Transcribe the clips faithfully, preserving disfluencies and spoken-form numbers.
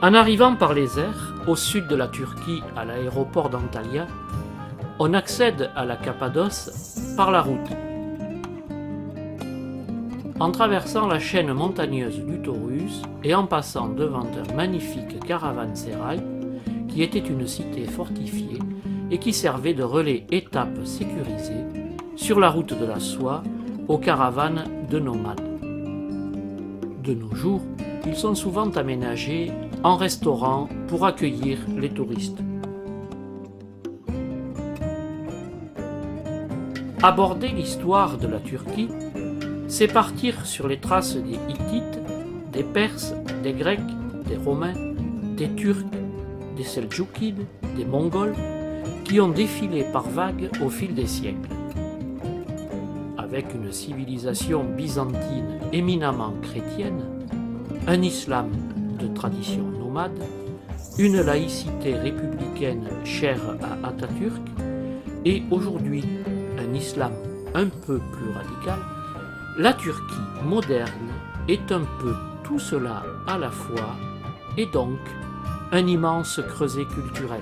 En arrivant par les airs, au sud de la Turquie, à l'aéroport d'Antalya, on accède à la Cappadoce par la route. En traversant la chaîne montagneuse du Taurus et en passant devant un magnifique caravansérail qui était une cité fortifiée et qui servait de relais étape sécurisé sur la route de la soie aux caravanes de nomades. De nos jours, ils sont souvent aménagés en restaurant pour accueillir les touristes. Aborder l'histoire de la Turquie, c'est partir sur les traces des Hittites, des Perses, des Grecs, des Romains, des Turcs, des Seldjoukides, des Mongols, qui ont défilé par vagues au fil des siècles. Avec une civilisation byzantine éminemment chrétienne, un islam de tradition nomade, une laïcité républicaine chère à Atatürk et aujourd'hui un islam un peu plus radical, la Turquie moderne est un peu tout cela à la fois et donc un immense creuset culturel.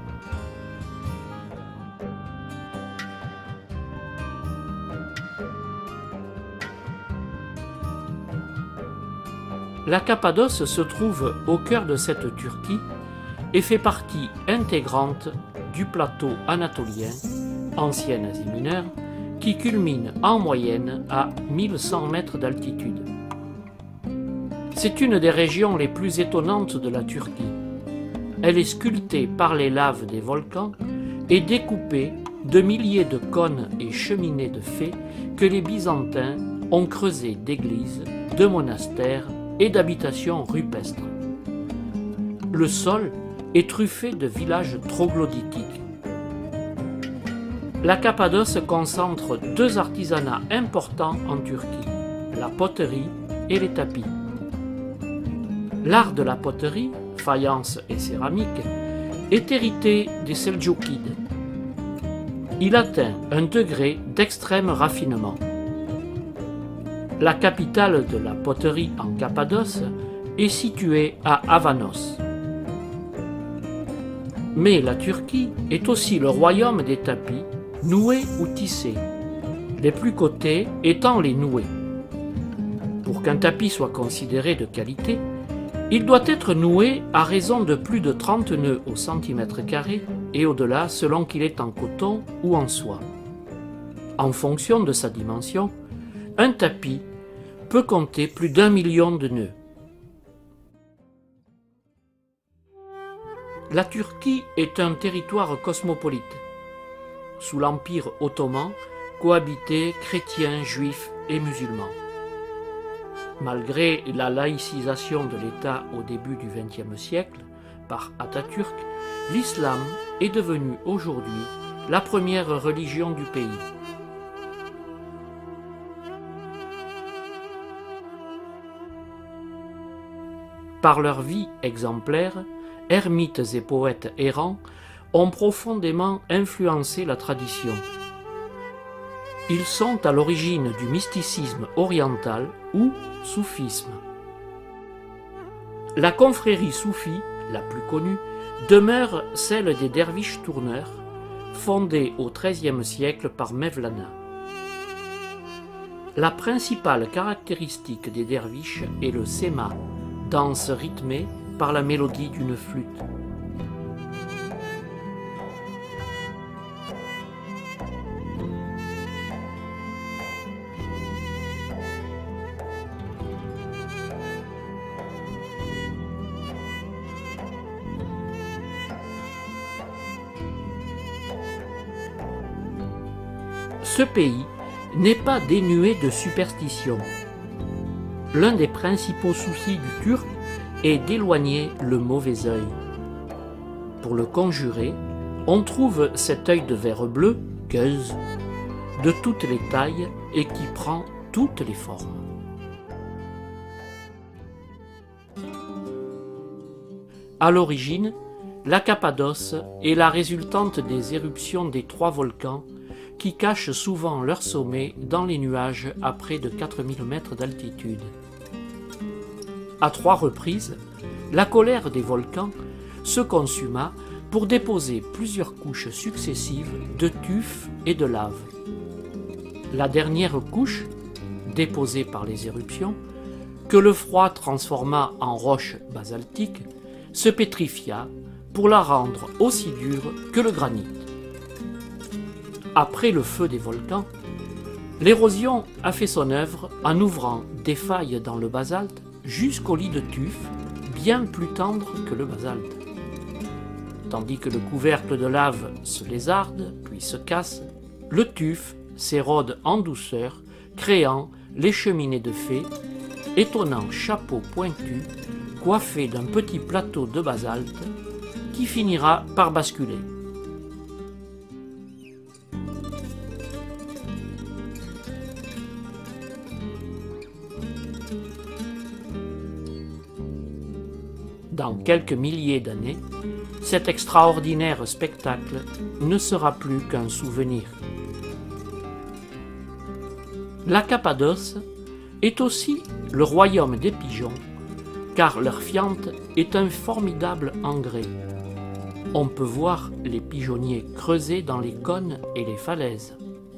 La Cappadoce se trouve au cœur de cette Turquie et fait partie intégrante du plateau anatolien, ancien Asie mineure, qui culmine en moyenne à mille cent mètres d'altitude. C'est une des régions les plus étonnantes de la Turquie. Elle est sculptée par les laves des volcans et découpée de milliers de cônes et cheminées de fées que les Byzantins ont creusées d'églises, de monastères et d'habitations rupestres. Le sol est truffé de villages troglodytiques. La Cappadoce concentre deux artisanats importants en Turquie, la poterie et les tapis. L'art de la poterie, faïence et céramique, est hérité des Seldjoukides. Il atteint un degré d'extrême raffinement. La capitale de la poterie en Cappadoce est située à Avanos. Mais la Turquie est aussi le royaume des tapis, noués ou tissés, les plus cotés étant les noués. Pour qu'un tapis soit considéré de qualité, il doit être noué à raison de plus de trente nœuds au centimètre carré et au-delà selon qu'il est en coton ou en soie. En fonction de sa dimension, un tapis peut compter plus d'un million de nœuds. La Turquie est un territoire cosmopolite. Sous l'Empire ottoman, cohabitaient chrétiens, juifs et musulmans. Malgré la laïcisation de l'État au début du vingtième siècle par Atatürk, l'islam est devenu aujourd'hui la première religion du pays. Par leur vie exemplaire, ermites et poètes errants ont profondément influencé la tradition. Ils sont à l'origine du mysticisme oriental ou soufisme. La confrérie soufie, la plus connue, demeure celle des derviches tourneurs, fondée au treizième siècle par Mevlana. La principale caractéristique des derviches est le séma, danse rythmée par la mélodie d'une flûte. Ce pays n'est pas dénué de superstitions. L'un des principaux soucis du Turc est d'éloigner le mauvais œil. Pour le conjurer, on trouve cet œil de verre bleu, göz, de toutes les tailles et qui prend toutes les formes. À l'origine, la Cappadoce est la résultante des éruptions des trois volcans qui cachent souvent leur sommet dans les nuages à près de quatre mille mètres d'altitude. À trois reprises, la colère des volcans se consuma pour déposer plusieurs couches successives de tuf et de lave. La dernière couche, déposée par les éruptions, que le froid transforma en roche basaltique, se pétrifia pour la rendre aussi dure que le granit. Après le feu des volcans, l'érosion a fait son œuvre en ouvrant des failles dans le basalte jusqu'au lit de tuf, bien plus tendre que le basalte. Tandis que le couvercle de lave se lézarde, puis se casse, le tuf s'érode en douceur, créant les cheminées de fées, étonnant chapeau pointu, coiffé d'un petit plateau de basalte, qui finira par basculer. Dans quelques milliers d'années, cet extraordinaire spectacle ne sera plus qu'un souvenir. La Cappadoce est aussi le royaume des pigeons, car leur fiente est un formidable engrais. On peut voir les pigeonniers creuser dans les cônes et les falaises.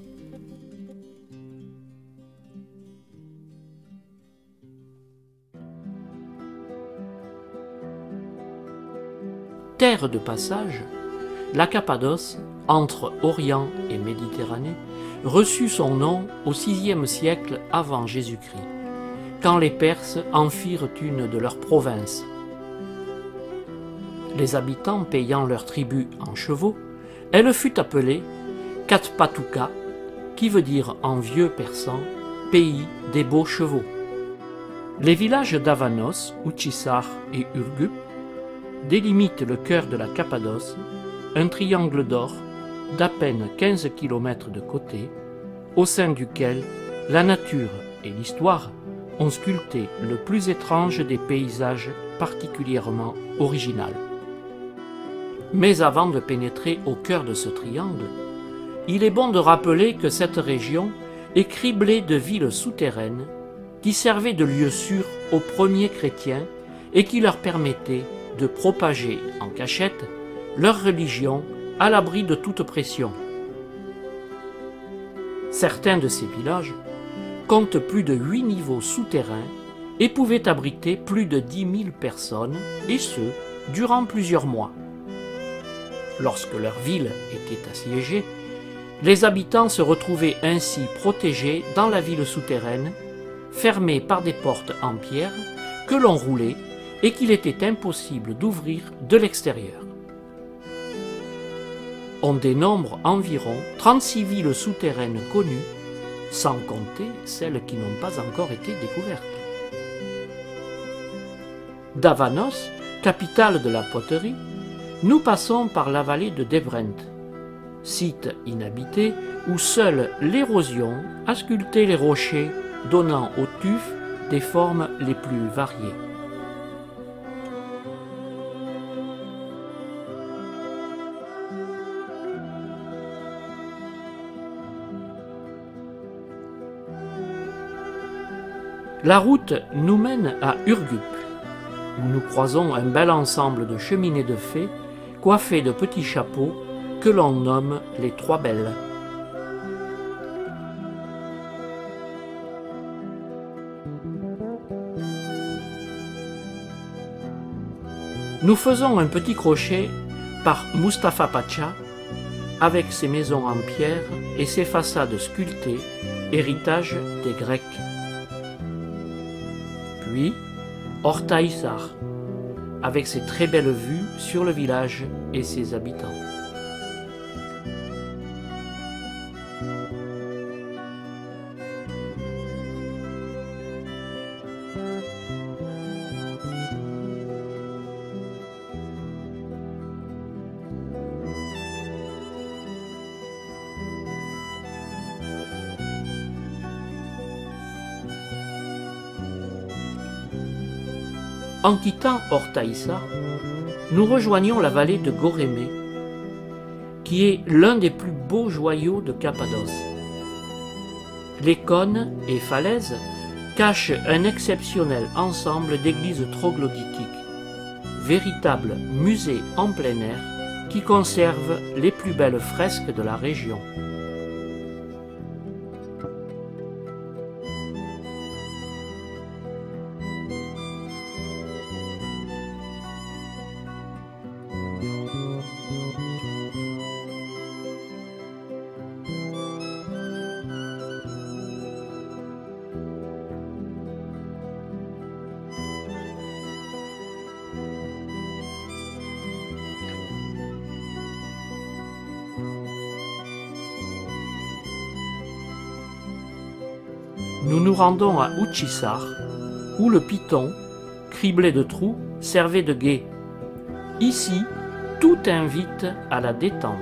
Terre de passage, la Cappadoce, entre Orient et Méditerranée, reçut son nom au sixième siècle avant Jésus-Christ, quand les Perses en firent une de leurs provinces. Les habitants payant leur tribut en chevaux, elle fut appelée Katpatuka, qui veut dire en vieux persan « pays des beaux chevaux ». Les villages d'Avanos, Uchisar et Urgup délimitent le cœur de la Cappadoce, un triangle d'or d'à peine quinze kilomètres de côté, au sein duquel la nature et l'histoire ont sculpté le plus étrange des paysages particulièrement original. Mais avant de pénétrer au cœur de ce triangle, il est bon de rappeler que cette région est criblée de villes souterraines qui servaient de lieu sûr aux premiers chrétiens et qui leur permettaient de propager en cachette leur religion à l'abri de toute pression. Certains de ces villages comptent plus de huit niveaux souterrains et pouvaient abriter plus de dix mille personnes, et ce, durant plusieurs mois. Lorsque leur ville était assiégée, les habitants se retrouvaient ainsi protégés dans la ville souterraine, fermée par des portes en pierre que l'on roulait et qu'il était impossible d'ouvrir de l'extérieur. On dénombre environ trente-six villes souterraines connues, sans compter celles qui n'ont pas encore été découvertes. D'Avanos, capitale de la poterie, nous passons par la vallée de Devrent, site inhabité où seule l'érosion a sculpté les rochers, donnant au tuf des formes les plus variées. La route nous mène à Urgup, où nous croisons un bel ensemble de cheminées de fées coiffées de petits chapeaux que l'on nomme les Trois Belles. Nous faisons un petit crochet par Mustafa Pacha, avec ses maisons en pierre et ses façades sculptées, héritage des Grecs. Puis, Ortaïsar, avec ses très belles vues sur le village et ses habitants. En quittant Ortaïsar, nous rejoignons la vallée de Gorémé, qui est l'un des plus beaux joyaux de Cappadoce. Les cônes et falaises cachent un exceptionnel ensemble d'églises troglodytiques, véritable musée en plein air qui conserve les plus belles fresques de la région. Nous nous rendons à Uchisar, où le piton, criblé de trous, servait de guet. Ici, tout invite à la détente.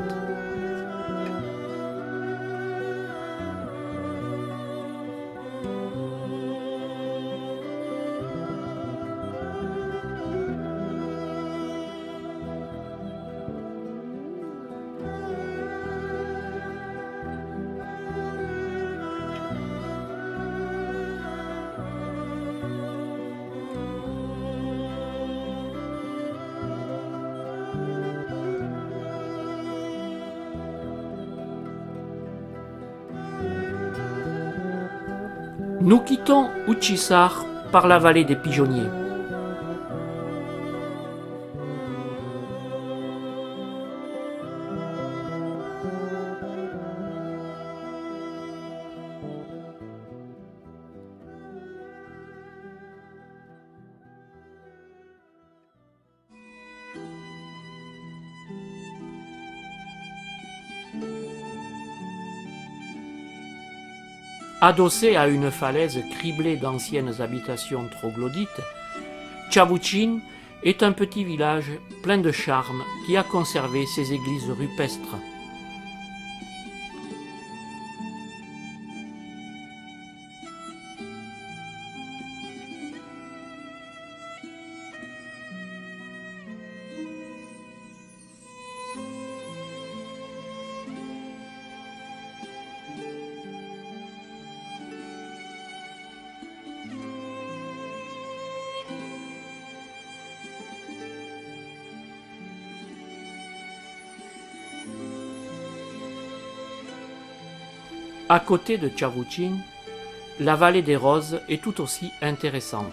Nous quittons Uchisar par la vallée des Pigeonniers. Adossé à une falaise criblée d'anciennes habitations troglodytes, Chavouchine est un petit village plein de charme qui a conservé ses églises rupestres. À côté de Chavouchine, la vallée des Roses est tout aussi intéressante.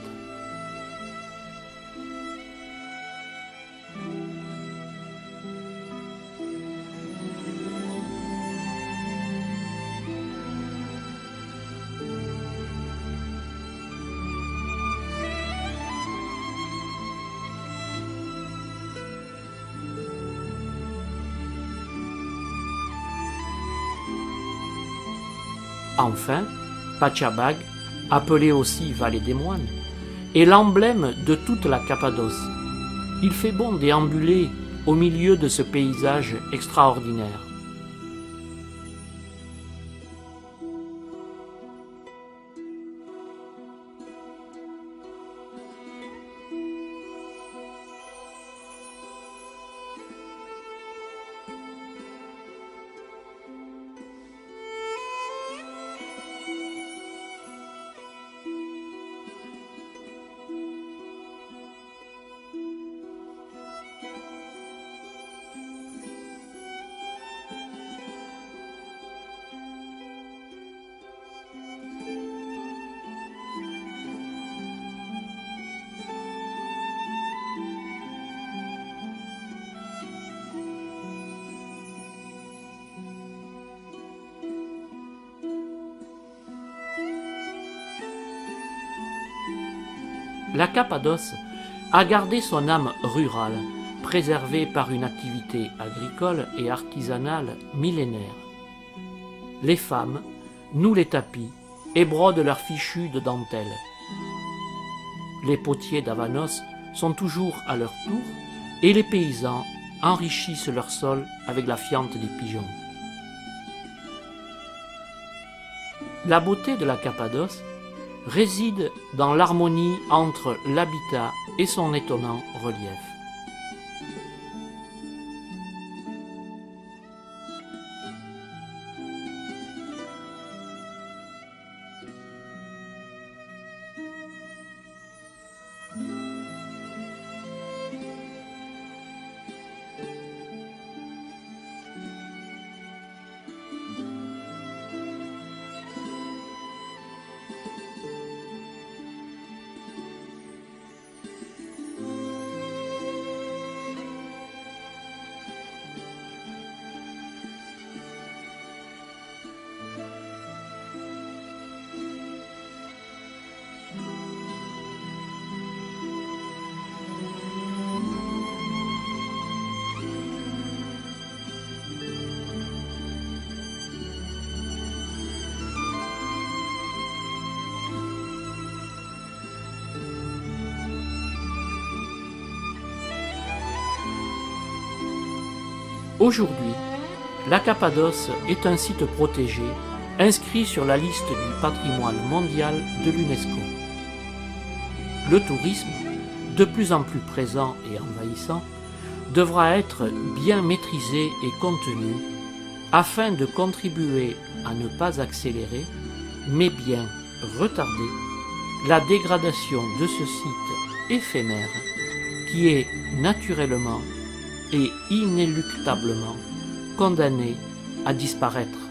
Enfin, Pachabag, appelé aussi vallée des moines, est l'emblème de toute la Cappadoce. Il fait bon déambuler au milieu de ce paysage extraordinaire. La Cappadoce a gardé son âme rurale, préservée par une activité agricole et artisanale millénaire. Les femmes nouent les tapis et brodent leurs fichus de dentelle. Les potiers d'Avanos sont toujours à leur tour et les paysans enrichissent leur sol avec la fiente des pigeons. La beauté de la Cappadoce réside dans l'harmonie entre l'habitat et son étonnant relief. Aujourd'hui, la Cappadoce est un site protégé, inscrit sur la liste du patrimoine mondial de l'UNESCO. Le tourisme, de plus en plus présent et envahissant, devra être bien maîtrisé et contenu afin de contribuer à ne pas accélérer, mais bien retarder la dégradation de ce site éphémère qui est naturellement et inéluctablement condamné à disparaître.